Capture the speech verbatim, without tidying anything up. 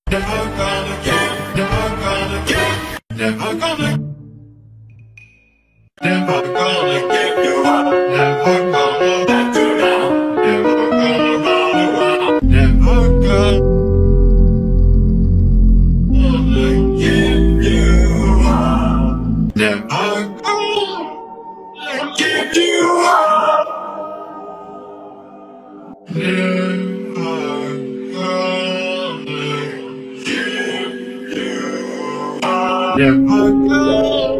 Never gonna give, never gonna give, never gonna, never gonna give you up, never gonna let you down, never gonna run around, never gonna give you up, never gonna give you up, never gonna give you up, never gonna